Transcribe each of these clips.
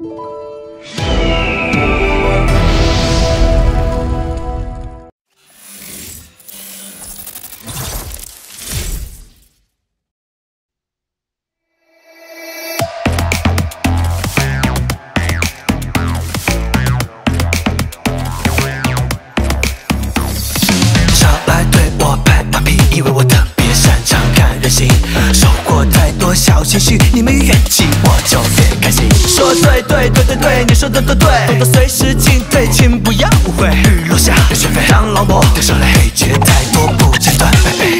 因为我特别擅长看人心，受过太多小情绪，你们怨气我就别开心。说对对对对对，你说的都对，懂得随时进退，请不要误会。日落下的学费，当劳模丢上了黑缺，太多不间断。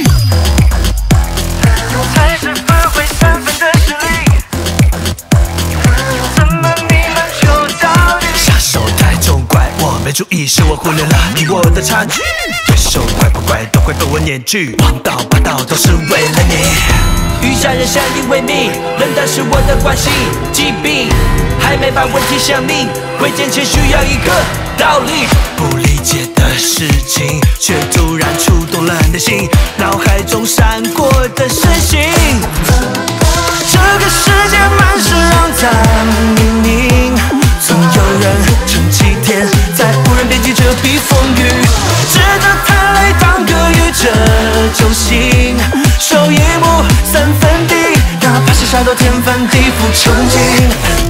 才是发挥3分的实力，怎么你们就到底？下手太重，怪我没注意，是我忽略了你我的差距。对手怪不怪都会被我撵去，王道霸道都是为了你。遇上人相依为命，冷淡是我的惯性疾病，还没把问题想明，会见前需要一个道理。不理解的事情，却突然触动了内心，脑海中闪过的身形。这个世界满是肮脏秘密，总有人撑起天，在无人边际遮蔽风雨，值得叹泪当个喻，这就行。手一目3分地，哪怕是杀到天翻地覆憧憬。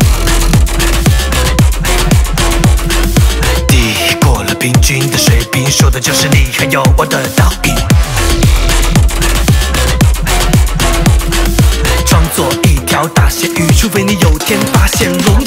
地过了平均的水平，说的就是你还有我的倒影。装作一条大咸鱼，除非你有天发现龙